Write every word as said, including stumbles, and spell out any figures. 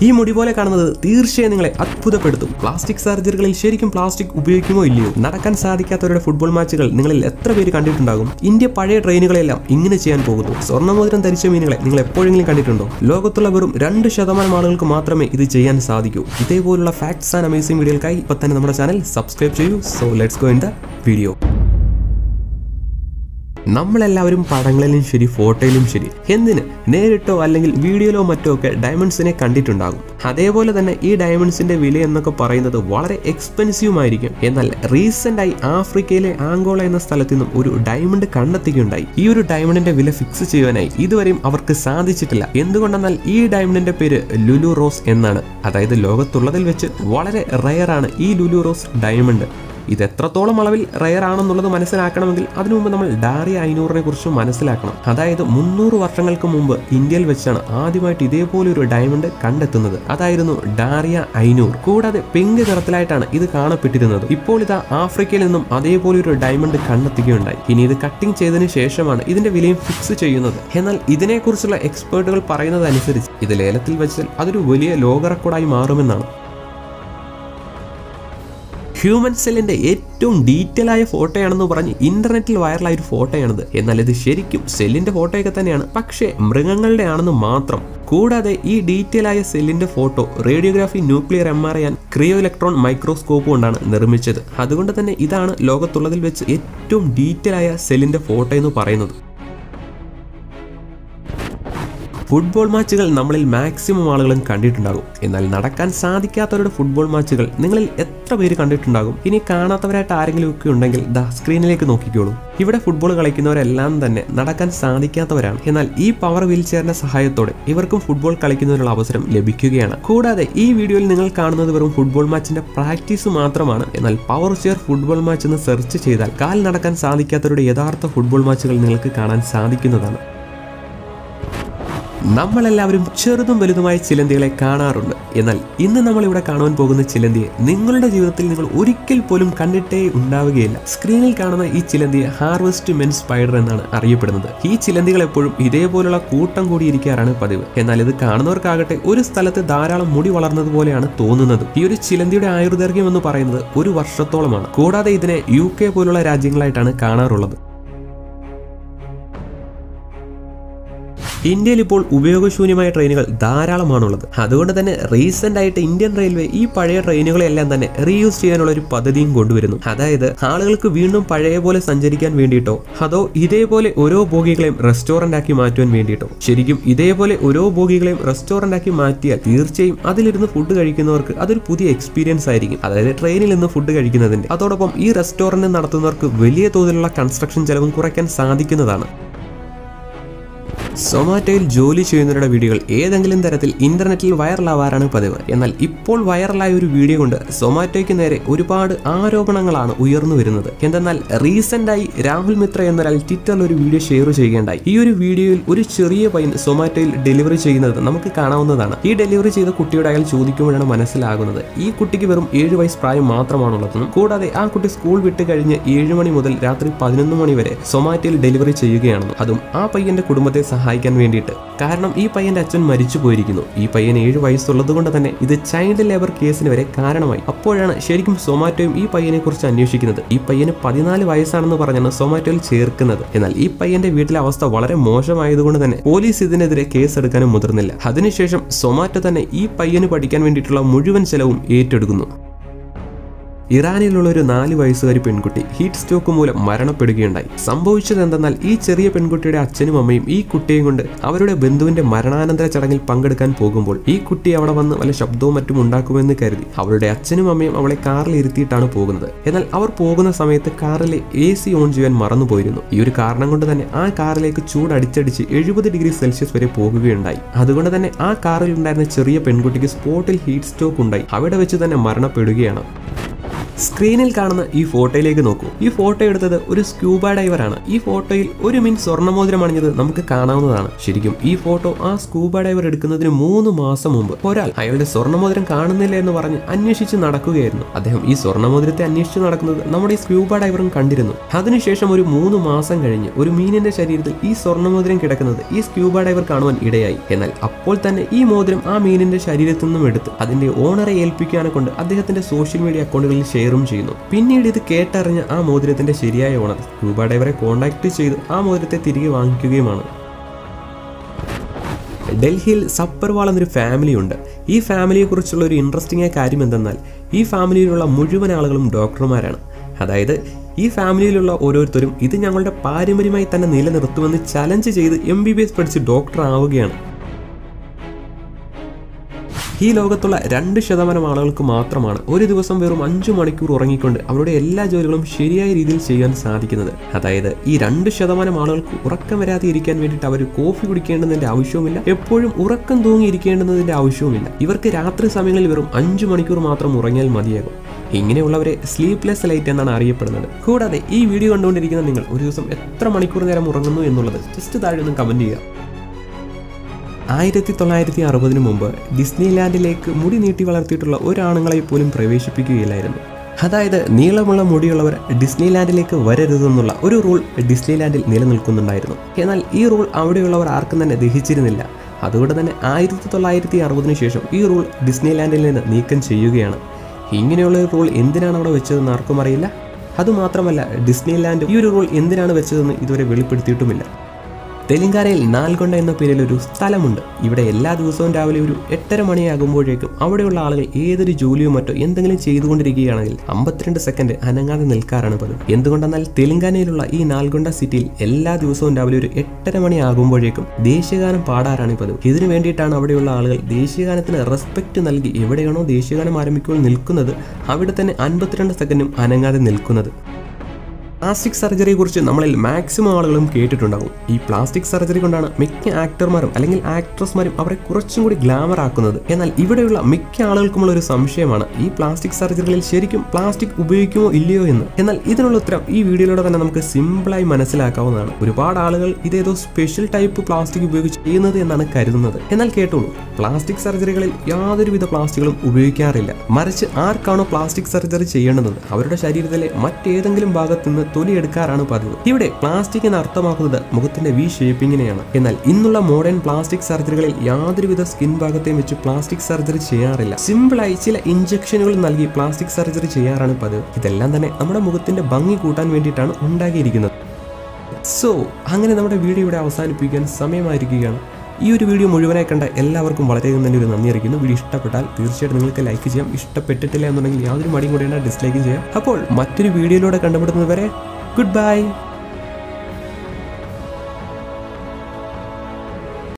ഈ മുടി പോലെ കാണുന്നത് തീർച്ചയായും നിങ്ങളെ അത്ഭുതപ്പെടുത്തും. പ്ലാസ്റ്റിക് സർജറികളിൽ ശരിക്കും പ്ലാസ്റ്റിക് ഉപയോഗിക്കുമോ ഇല്ലയോ? നടക്കാൻ സാധിക്കാത്തവരുടെ ഫുട്ബോൾ മാച്ചുകൾ നിങ്ങളിൽ എത്ര പേര് കണ്ടിട്ടുണ്ടാകും? ഇന്ത്യ പഴയ ട്രെയിനുകളെല്ലാം ഇങ്ങനെ ചെയ്യാൻ പോകുന്നു. സ്വർണ്ണമോതിരം ധരിച്ച മീനുകളെ നിങ്ങൾ എപ്പോഴെങ്കിലും കണ്ടിട്ടുണ്ടോ? ലോകത്തുള്ള വെറും രണ്ട് ശതമാനം ആളുകൾക്ക് മാത്രമേ ഇത് ചെയ്യാൻ സാധിക്കൂ. ഇതേപോലുള്ള ഫാക്ട്സ് ആൻഡ് അമേസിംഗ് വീഡിയോകൾക്കായി ഇപ്പൊ തന്നെ നമ്മുടെ ചാനൽ സബ്സ്ക്രൈബ് ചെയ്യൂ. So let's go in the video. നമ്മളെല്ലാവരും പടങ്ങളിലും ശരി ഫോട്ടോയിലും ശരി എന്തിന് നേരിട്ടോ അല്ലെങ്കിൽ വീഡിയോയിലോ മറ്റോ ഒക്കെ ഡയമണ്ട്സിനെ കണ്ടിട്ടുണ്ടാകും. അതേപോലെ തന്നെ ഈ ഡയമണ്ട്സിന്റെ വില എന്നൊക്കെ പറയുന്നത് വളരെ എക്സ്പെൻസീവ് ആയിരിക്കും. എന്നാൽ റീസെന്റ് ആയി ആഫ്രിക്കയിലെ ആംഗോള എന്ന സ്ഥലത്ത് നിന്നും ഒരു ഡയമണ്ട് കണ്ടെത്തുകയുണ്ടായി. ഈ ഒരു ഡയമണ്ടിന്റെ വില ഫിക്സ് ചെയ്യാനായി ഇതുവരെയും അവർക്ക് സാധിച്ചിട്ടില്ല. എന്തുകൊണ്ടെന്നാൽ ഈ ഡയമണ്ടിന്റെ പേര് ലുലു റോസ് എന്നാണ്. അതായത് ലോകത്തുള്ളതിൽ വെച്ച് വളരെ റയർ ആണ് ഈ ലുലു റോസ് ഡയമണ്ട്. ഇത് എത്രത്തോളം അളവിൽ റയർ ആണെന്നുള്ളത് മനസ്സിലാക്കണമെങ്കിൽ അതിനു മുമ്പ് നമ്മൾ ഡാറിയ ഐനൂറിനെ കുറിച്ച് മനസ്സിലാക്കണം. അതായത് മുന്നൂറ് വർഷങ്ങൾക്ക് മുമ്പ് ഇന്ത്യയിൽ വെച്ചാണ് ആദ്യമായിട്ട് ഇതേപോലെ ഒരു ഡയമണ്ട് കണ്ടെത്തുന്നത്. അതായിരുന്നു ഡാറിയ ഐനൂർ. കൂടാതെ പിങ്ക് നിറത്തിലായിട്ടാണ് ഇത് കാണപ്പെട്ടിരുന്നത്. ഇപ്പോൾ ഇതാ ആഫ്രിക്കയിൽ നിന്നും അതേപോലെ ഒരു ഡയമണ്ട് കണ്ടെത്തുകയുണ്ടായി. ഇനി ഇത് കട്ടിംഗ് ചെയ്തതിനു ശേഷമാണ് ഇതിന്റെ വിലയും ഫിക്സ് ചെയ്യുന്നത്. എന്നാൽ ഇതിനെക്കുറിച്ചുള്ള എക്സ്പേർട്ടുകൾ പറയുന്നത് അനുസരിച്ച് ഇത് ലേലത്തിൽ വെച്ചാൽ അതൊരു വലിയ ലോക റെക്കോർഡായി മാറുമെന്നാണ്. ഹ്യൂമൻ സെല്ലിന്റെ ഏറ്റവും ഡീറ്റെയിൽ ആയ ഫോട്ടോയാണെന്ന് പറഞ്ഞ് ഇന്റർനെറ്റിൽ വൈറലായ ഒരു ഫോട്ടോയാണിത്. എന്നാൽ ഇത് ശരിക്കും സെല്ലിന്റെ ഫോട്ടോയൊക്കെ തന്നെയാണ്, പക്ഷേ മൃഗങ്ങളുടെ ആണെന്ന് മാത്രം. കൂടാതെ ഈ ഡീറ്റെയിൽ ആയ സെല്ലിന്റെ photo radiography, nuclear M R I and cryo electron microscope കൊണ്ടാണ് നിർമ്മിച്ചത്. അതുകൊണ്ട് തന്നെ ഇതാണ് ലോകത്തുള്ളതിൽ വെച്ച് ഏറ്റവും ഡീറ്റെയിൽ ആയ സെല്ലിന്റെ ഫോട്ടോ എന്ന് പറയുന്നത്. ഫുട്ബോൾ മാച്ചുകൾ നമ്മളിൽ മാക്സിമം ആളുകളും കണ്ടിട്ടുണ്ടാകും. എന്നാൽ നടക്കാൻ സാധിക്കാത്തവരുടെ ഫുട്ബോൾ മാച്ചുകൾ നിങ്ങളിൽ എത്ര പേര് കണ്ടിട്ടുണ്ടാകും? ഇനി കാണാത്തവരായിട്ട് ആരെങ്കിലും ഒക്കെ ഉണ്ടെങ്കിൽ ദാ സ്ക്രീനിലേക്ക് നോക്കിക്കോളൂ. ഇവിടെ ഫുട്ബോൾ കളിക്കുന്നവരെല്ലാം തന്നെ നടക്കാൻ സാധിക്കാത്തവരാണ്. എന്നാൽ ഈ പവർ വീൽ ചെയറിന്റെ സഹായത്തോടെ ഇവർക്കും ഫുട്ബോൾ കളിക്കുന്നതിനുള്ള അവസരം ലഭിക്കുകയാണ്. കൂടാതെ ഈ വീഡിയോയിൽ നിങ്ങൾ കാണുന്നത് വെറും ഫുട്ബോൾ മാച്ചിന്റെ പ്രാക്ടീസ് മാത്രമാണ്. എന്നാൽ പവർ ചെയർ ഫുട്ബോൾ മാച്ച് എന്ന് സെർച്ച് ചെയ്താൽ കാൽ നടക്കാൻ സാധിക്കാത്തവരുടെ യഥാർത്ഥ ഫുട്ബോൾ മാച്ചുകൾ നിങ്ങൾക്ക് കാണാൻ സാധിക്കുന്നതാണ്. നമ്മളെല്ലാവരും ചെറുതും വലുതുമായ ചിലന്തികളെ കാണാറുണ്ട്. എന്നാൽ ഇന്ന് നമ്മൾ ഇവിടെ കാണുവാൻ പോകുന്ന ചിലന്തിയെ നിങ്ങളുടെ ജീവിതത്തിൽ നിങ്ങൾ ഒരിക്കൽ പോലും കണ്ടിട്ടേ ഉണ്ടാവുകയില്ല. സ്ക്രീനിൽ കാണുന്ന ഈ ചിലന്തിയെ ഹാർവെസ്റ്റ് മെൻ സ്പൈഡർ എന്നാണ് അറിയപ്പെടുന്നത്. ഈ ചിലന്തികൾ എപ്പോഴും ഇതേപോലുള്ള കൂട്ടം കൂടിയിരിക്കാറാണ് പതിവ്. എന്നാൽ ഇത് കാണുന്നവർക്കാകട്ടെ ഒരു സ്ഥലത്ത് ധാരാളം മുടി വളർന്നതുപോലെയാണ് തോന്നുന്നത്. ഈ ഒരു ചിലന്തിയുടെ ആയുർദൈർഘ്യം എന്ന് പറയുന്നത് ഒരു വർഷത്തോളമാണ്. കൂടാതെ ഇതിനെ യു കെ പോലുള്ള രാജ്യങ്ങളായിട്ടാണ് കാണാറുള്ളത്. ഇന്ത്യയിൽ ഇപ്പോൾ ഉപയോഗശൂന്യമായ ട്രെയിനുകൾ ധാരാളമാണുള്ളത്. അതുകൊണ്ട് തന്നെ റീസെന്റ് ആയിട്ട് ഇന്ത്യൻ റെയിൽവേ ഈ പഴയ ട്രെയിനുകളെല്ലാം തന്നെ റീയൂസ് ചെയ്യാനുള്ള ഒരു പദ്ധതിയും കൊണ്ടുവരുന്നു. അതായത് ആളുകൾക്ക് വീണ്ടും പഴയ പോലെ സഞ്ചരിക്കാൻ വേണ്ടിയിട്ടോ അതോ ഇതേപോലെ ഓരോ ബോഗികളെയും റെസ്റ്റോറന്റ് ആക്കി മാറ്റുവാൻ വേണ്ടിയിട്ടോ. ശരിക്കും ഇതേപോലെ ഓരോ ബോഗികളെയും റെസ്റ്റോറന്റ് ആക്കി മാറ്റിയാൽ തീർച്ചയായും അതിലിരുന്ന് ഫുഡ് കഴിക്കുന്നവർക്ക് അതൊരു പുതിയ എക്സ്പീരിയൻസ് ആയിരിക്കും. അതായത് ട്രെയിനിൽ നിന്ന് ഫുഡ് കഴിക്കുന്നതിന്റെ. അതോടൊപ്പം ഈ റെസ്റ്റോറന്റ് നടത്തുന്നവർക്ക് വലിയ തോതിലുള്ള കൺസ്ട്രക്ഷൻ ചെലവും കുറയ്ക്കാൻ സാധിക്കുന്നതാണ്. സൊമാറ്റോയിൽ ജോലി ചെയ്യുന്നവരുടെ വീഡിയോകൾ ഏതെങ്കിലും തരത്തിൽ ഇന്റർനെറ്റിൽ വൈറലാവാറാണ് പതിവ്. എന്നാൽ ഇപ്പോൾ വൈറലായ ഒരു വീഡിയോ കൊണ്ട് സൊമാറ്റോയ്ക്ക് നേരെ ഒരുപാട് ആരോപണങ്ങളാണ് ഉയർന്നു വരുന്നത്. എന്തെന്നാൽ റീസെന്റ് ആയി രാഹുൽ മിത്ര എന്നൊരാൾ ട്വിറ്ററിൽ ഒരു വീഡിയോ ഷെയർ ചെയ്യുകയുണ്ടായി. ഈ ഒരു വീഡിയോയിൽ ഒരു ചെറിയ പയ്യൻ സൊമാറ്റോയിൽ ഡെലിവറി ചെയ്യുന്നത് നമുക്ക് കാണാവുന്നതാണ്. ഈ ഡെലിവറി ചെയ്ത കുട്ടിയോട് അയാൾ ചോദിക്കുമ്പോഴാണ് മനസ്സിലാകുന്നത് ഈ കുട്ടിക്ക് വെറും ഏഴ് വയസ്സ് പ്രായം മാത്രമാണുള്ളതെന്നും കൂടാതെ ആ കുട്ടി സ്കൂൾ വിട്ട് കഴിഞ്ഞ് ഏഴ് മണി മുതൽ രാത്രി പതിനൊന്ന് മണി വരെ സൊമാറ്റോയിൽ ഡെലിവറി ചെയ്യുകയാണെന്നും അതും ആ പയ്യന്റെ കുടുംബത്തെ സഹായിക്കാൻ വേണ്ടിയിട്ട്. കാരണം ഈ പയ്യന്റെ അച്ഛൻ മരിച്ചു പോയിരിക്കുന്നു. ഈ പയ്യൻ ഏഴ് വയസ്സുള്ളത് കൊണ്ട് തന്നെ ഇത് ചൈൽഡ് ലേബർ കേസിന് വരെ കാരണമായി. അപ്പോഴാണ് ശരിക്കും സൊമാറ്റോയും ഈ പയ്യനെ കുറിച്ച് അന്വേഷിക്കുന്നത്. ഈ പയ്യന് പതിനാല് വയസ്സാണെന്ന് പറഞ്ഞാണ് സൊമാറ്റോയിൽ ചേർക്കുന്നത്. എന്നാൽ ഈ പയ്യന്റെ വീട്ടിലെ അവസ്ഥ വളരെ മോശമായതുകൊണ്ട് തന്നെ പോലീസ് ഇതിനെതിരെ കേസെടുക്കാനും മുതിർന്നില്ല. അതിനുശേഷം സൊമാറ്റോ തന്നെ ഈ പയ്യന് പഠിക്കാൻ വേണ്ടിയിട്ടുള്ള മുഴുവൻ ചെലവും ഏറ്റെടുക്കുന്നു. ഇറാനിലുള്ള ഒരു നാല് വയസ്സുകാരി പെൺകുട്ടി ഹീറ്റ് സ്ട്രോക്ക് മൂലം മരണപ്പെടുകയുണ്ടായി. സംഭവിച്ചത് എന്തെന്നാൽ ഈ ചെറിയ പെൺകുട്ടിയുടെ അച്ഛനും അമ്മയും ഈ കുട്ടിയെയും കൊണ്ട് അവരുടെ ബന്ധുവിന്റെ മരണാനന്തര ചടങ്ങിൽ പങ്കെടുക്കാൻ പോകുമ്പോൾ ഈ കുട്ടി അവിടെ വന്ന് വല്ല ശബ്ദവും മറ്റും ഉണ്ടാക്കുമെന്ന് കരുതി അവളുടെ അച്ഛനും അമ്മയും അവളെ കാറിൽ ഇരുത്തിയിട്ടാണ് പോകുന്നത്. എന്നാൽ അവർ പോകുന്ന സമയത്ത് കാറിലെ എ സി ഓൺ ചെയ്യാൻ മറന്നുപോയിരുന്നു. ഈ ഒരു കാരണം കൊണ്ട് തന്നെ ആ കാറിലേക്ക് ചൂട് അടിച്ചടിച്ച് എഴുപത് ഡിഗ്രി സെൽഷ്യസ് വരെ പോകുകയുണ്ടായി. അതുകൊണ്ട് തന്നെ ആ കാറിൽ ഉണ്ടായിരുന്ന ചെറിയ പെൺകുട്ടിക്ക് സ്പോട്ടിൽ ഹീറ്റ് സ്ട്രോക്ക് ഉണ്ടായി അവിടെ വെച്ച് തന്നെ മരണപ്പെടുകയാണ്. സ്ക്രീനിൽ കാണുന്ന ഈ ഫോട്ടോയിലേക്ക് നോക്കൂ. ഈ ഫോട്ടോ എടുത്തത് ഒരു സ്ക്യൂബ ഡൈവറാണ്. ഈ ഫോട്ടോയിൽ ഒരു മിൻ സ്വർണ്ണമോതിരം അണിഞ്ഞത് നമുക്ക് കാണാവുന്നതാണ്. ശരിക്കും ഈ ഫോട്ടോ ആ സ്ക്യൂബ ഡൈവർ എടുക്കുന്നതിന് മൂന്ന് മാസം മുമ്പ് ഒരാൾ അയാളുടെ സ്വർണ്ണമോതിരം കാണുന്നില്ല എന്ന് പറഞ്ഞ് അന്വേഷിച്ച് നടക്കുകയായിരുന്നു. അദ്ദേഹം ഈ സ്വർണ്ണമോതിരത്തെ അന്വേഷിച്ച് നടക്കുന്നത് നമ്മുടെ ഈ സ്ക്യൂബ ഡൈവറും കണ്ടിരുന്നു. അതിനുശേഷം ഒരു മൂന്ന് മാസം കഴിഞ്ഞ് ഒരു മീനിന്റെ ശരീരത്തിൽ ഈ സ്വർണ്ണമോതിരം കിടക്കുന്നത് ഈ സ്ക്യൂബ ഡൈവർ കാണുവാൻ ഇടയായി. എന്നാൽ അപ്പോൾ തന്നെ ഈ മോതിരം ആ മീനിന്റെ ശരീരത്തിൽ നിന്നും എടുത്ത് അതിന്റെ ഓണറെ ഏൽപ്പിക്കാനെ കൊണ്ട് അദ്ദേഹത്തിന്റെ സോഷ്യൽ മീഡിയ അക്കൗണ്ടുകളിൽ ഷെയറും ചെയ്യുന്നു. പിന്നീട് ഇത് കേട്ടറിഞ്ഞ ആ മോതിരത്തിന്റെ ശരിയായ ഓണർ സ്ക്യൂബ ഡൈവറെ കോൺടാക്ട് ചെയ്ത് ആ മോതിരത്തെ തിരികെ വാങ്ങിക്കുകയുമാണ്. ഡൽഹിയിൽ സപ്പർവാൾ എന്നൊരു ഫാമിലി ഉണ്ട്. ഈ ഫാമിലിയെ കുറിച്ചുള്ള ഒരു ഇൻട്രസ്റ്റിംഗ് ആയ കാര്യം എന്തെന്നാൽ ഈ ഫാമിലിയിലുള്ള മുഴുവൻ ആളുകളും ഡോക്ടർമാരാണ്. അതായത് ഈ ഫാമിലിയിലുള്ള ഓരോരുത്തരും ഇത് ഞങ്ങളുടെ പാരമ്പര്യമായി തന്നെ നിലനിർത്തുമെന്ന് ചലഞ്ച് ചെയ്ത് എം ബി ബി എസ് പഠിച്ച് ഡോക്ടർ ആവുകയാണ്. ഈ ലോകത്തുള്ള രണ്ട് ശതമാനം ആളുകൾക്ക് മാത്രമാണ് ഒരു ദിവസം വെറും അഞ്ചു മണിക്കൂർ ഉറങ്ങിക്കൊണ്ട് അവരുടെ എല്ലാ ജോലികളും ശരിയായ രീതിയിൽ ചെയ്യാൻ സാധിക്കുന്നത്. അതായത് ഈ രണ്ട് ശതമാനം ആളുകൾക്ക് ഉറക്കം വരാതെ ഇരിക്കാൻ വേണ്ടിയിട്ട് അവർ കോഫി കുടിക്കേണ്ടതിന്റെ ആവശ്യവുമില്ല, എപ്പോഴും ഉറക്കം തൂങ്ങിയിരിക്കേണ്ടതിന്റെ ആവശ്യവുമില്ല. ഇവർക്ക് രാത്രി സമയങ്ങളിൽ വെറും അഞ്ചു മണിക്കൂർ മാത്രം ഉറങ്ങിയാൽ മതിയാകും. ഇങ്ങനെയുള്ളവരെ സ്ലീപ്ലെസ് ലൈറ്റ് എന്നാണ് അറിയപ്പെടുന്നത്. കൂടാതെ ഈ വീഡിയോ കണ്ടുകൊണ്ടിരിക്കുന്ന നിങ്ങൾ ഒരു ദിവസം എത്ര മണിക്കൂർ നേരം ഉറങ്ങുന്നു എന്നുള്ളത് ജസ്റ്റ് താഴെ ഒന്ന് കമന്റ് ചെയ്യുക. ആയിരത്തി തൊള്ളായിരത്തി അറുപതിന് മുമ്പ് ഡിസ്നി ലാൻഡിലേക്ക് മുടി നീട്ടി വളർത്തിയിട്ടുള്ള ഒരാണുങ്ങളെ പോലും പ്രവേശിപ്പിക്കുകയില്ലായിരുന്നു. അതായത് നീളമുള്ള മുടിയുള്ളവർ ഡിസ്നി ലാൻഡിലേക്ക് വരരുതെന്നുള്ള ഒരു റൂൾ ഡിസ്നി ലാൻഡിൽ നിലനിൽക്കുന്നുണ്ടായിരുന്നു. എന്നാൽ ഈ റൂൾ അവിടെയുള്ളവർ ആർക്കും തന്നെ ദഹിച്ചിരുന്നില്ല. അതുകൊണ്ട് തന്നെ ആയിരത്തി തൊള്ളായിരത്തി അറുപതിനു ശേഷം ഈ റൂൾ ഡിസ്നി ലാൻഡിൽ നിന്ന് നീക്കം ചെയ്യുകയാണ്. ഇങ്ങനെയുള്ള ഒരു റൂൾ എന്തിനാണ് അവിടെ വെച്ചതെന്ന് ആർക്കും അറിയില്ല. അതുമാത്രമല്ല ഡിസ്നി ലാൻഡ് ഈ ഒരു റൂൾ എന്തിനാണ് വെച്ചതെന്ന് ഇതുവരെ വെളിപ്പെടുത്തിയിട്ടുമില്ല. തെലങ്കാനയിൽ നാൽഗൊണ്ട എന്ന പേരിൽ ഒരു സ്ഥലമുണ്ട്. ഇവിടെ എല്ലാ ദിവസവും രാവിലെ ഒരു എട്ടര മണിയാകുമ്പോഴേക്കും അവിടെയുള്ള ആളുകൾ ഏതൊരു ജോലിയോ മറ്റോ എന്തെങ്കിലും ചെയ്തുകൊണ്ടിരിക്കുകയാണെങ്കിൽ അമ്പത്തിരണ്ട് സെക്കൻഡ് അനങ്ങാതെ നിൽക്കാറാണ് പതിവ്. എന്തുകൊണ്ടെന്നാൽ തെലങ്കാനയിലുള്ള ഈ നാൽഗൊണ്ട സിറ്റിയിൽ എല്ലാ ദിവസവും രാവിലെ ഒരു എട്ടര മണി ആകുമ്പോഴേക്കും ദേശീയഗാനം പാടാറാണ് പതിവ്. ഇതിനു വേണ്ടിയിട്ടാണ് അവിടെയുള്ള ആളുകൾ ദേശീയഗാനത്തിന് റെസ്പെക്ട് നൽകി എവിടെയാണോ ദേശീയഗാനം ആരംഭിക്കുമ്പോൾ നിൽക്കുന്നത് അവിടെ തന്നെ അൻപത്തിരണ്ട് സെക്കൻഡും അനങ്ങാതെ നിൽക്കുന്നത്. പ്ലാസ്റ്റിക് സർജറിയെ കുറിച്ച് നമ്മളിൽ മാക്സിമം ആളുകളും കേട്ടിട്ടുണ്ടാകും. ഈ പ്ലാസ്റ്റിക് സർജറി കൊണ്ടാണ് മിക്ക ആക്ടർമാരും അല്ലെങ്കിൽ ആക്ട്രസ്മാരും അവരെ കുറച്ചും കൂടി ഗ്ലാമർ ആക്കുന്നത്. എന്നാൽ ഇവിടെയുള്ള മിക്ക ആളുകൾക്കുമുള്ള ഒരു സംശയമാണ് ഈ പ്ലാസ്റ്റിക് സർജറികളിൽ ശരിക്കും പ്ലാസ്റ്റിക് ഉപയോഗിക്കുമോ ഇല്ലയോ എന്ന്. എന്നാൽ ഇതിനുള്ള ഉത്തരം ഈ വീഡിയോയിലൂടെ തന്നെ നമുക്ക് സിമ്പിളായി മനസ്സിലാക്കാവുന്നതാണ്. ഒരുപാട് ആളുകൾ ഇതേതോ സ്പെഷ്യൽ ടൈപ്പ് പ്ലാസ്റ്റിക് ഉപയോഗിച്ച് ചെയ്യുന്നത് എന്നാണ് കരുതുന്നത്. എന്നാൽ കേട്ടോളൂ, പ്ലാസ്റ്റിക് സർജറികളിൽ യാതൊരുവിധ പ്ലാസ്റ്റിക്കുകളും ഉപയോഗിക്കാറില്ല. മറിച്ച് ആർക്കാണോ പ്ലാസ്റ്റിക് സർജറി ചെയ്യേണ്ടത് അവരുടെ ശരീരത്തിലെ മറ്റേതെങ്കിലും ഭാഗത്ത് നിന്ന് തൊലിയെടുക്കാറാണ് പതിവ്. ഇവിടെ പ്ലാസ്റ്റിക് എന്ന് അർത്ഥമാക്കുന്നത് മുഖത്തിന്റെ വി ഷേപ്പിങ്ങിനെയാണ്. എന്നാൽ ഇന്നുള്ള മോഡേൺ പ്ലാസ്റ്റിക് സർജറികളിൽ യാതൊരുവിധ സ്കിൻ ഭാഗത്തെയും വെച്ച് പ്ലാസ്റ്റിക് സർജറി ചെയ്യാറില്ല. സിമ്പിളായി ചില ഇഞ്ചക്ഷനുകൾ നൽകി പ്ലാസ്റ്റിക് സർജറി ചെയ്യാറാണ് പതിവ്. ഇതെല്ലാം തന്നെ നമ്മുടെ മുഖത്തിന്റെ ഭംഗി കൂട്ടാൻ വേണ്ടിയിട്ടാണ് ഉണ്ടാക്കിയിരിക്കുന്നത്. സോ അങ്ങനെ നമ്മുടെ വീഡിയോ ഇവിടെ അവസാനിപ്പിക്കാൻ സമയമായിരിക്കുകയാണ്. ഈ ഒരു വീഡിയോ മുഴുവനായി കണ്ട എല്ലാവർക്കും വളരെയധികം തന്നെ ഒരു നന്ദി അറിയിക്കുന്നു. വീഡിയോ ഇഷ്ടപ്പെട്ടാൽ തീർച്ചയായിട്ടും നിങ്ങൾക്ക് ലൈക്ക് ചെയ്യാം. ഇഷ്ടപ്പെട്ടിട്ടില്ല എന്നുണ്ടെങ്കിൽ യാതൊരു മടിയും കൂടെയാണ് ഡിസ്ലൈക്ക് ചെയ്യാം. അപ്പോൾ മറ്റൊരു വീഡിയോയിലൂടെ കണ്ടുപിടുന്നത് വരെ ഗുഡ് ബൈ.